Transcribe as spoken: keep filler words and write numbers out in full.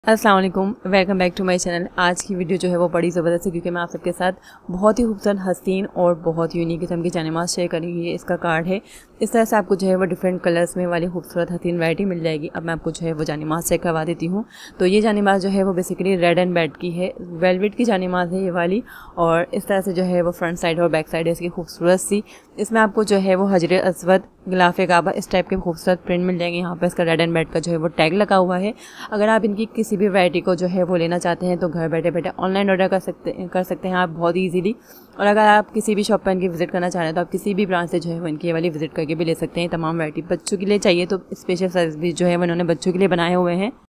अस्सलाम वालेकुम, welcome back to my channel. आज की वीडियो जो है वो बड़ी ज़बरदस्त है क्योंकि मैं आप सबके साथ बहुत ही खूबसूरत हसीन और बहुत यूनिक किस्म की जानेमाज़ शेयर करूँगी। ये इसका कार्ड है। इस तरह से आपको जो है वो डिफरेंट कलर्स में वाली खूबसूरत हसीन वैरायटी मिल जाएगी। अब मैं आपको जो है वो जानेमाज़ शेयर करवा देती हूँ। तो ये जानेमाज़ जो है वो बेसिकली रेड एंड बेड की है, वेलवेट की जानेमाज़ है ये वाली। और इस तरह से जो है वो फ्रंट साइड और बैक साइड है इसकी खूबसूरत सी। इसमें आपको जो है वो हजरे अस्वद, गिलाफ़े काबा इस टाइप के खूबसूरत प्रिंट मिल जाएंगे। यहाँ पर इसका रेड एंड बेड का जो है वो टैग लगा हुआ है। अगर आप इनकी किसी भी वैरायटी को जो है वो लेना चाहते हैं तो घर बैठे बैठे ऑनलाइन ऑर्डर कर सकते कर सकते हैं आप बहुत ही ईजीली। और अगर आप किसी भी शॉप पर इनकी विजिट करना चाह रहे हैं तो आप किसी भी ब्रांच से जो है वो इनकी वाली विजिट करके भी ले सकते हैं। तमाम वैरायटी बच्चों के लिए चाहिए तो स्पेशल सर्विस भी जो है वो इन्होंने बच्चों के लिए बनाए हुए हैं।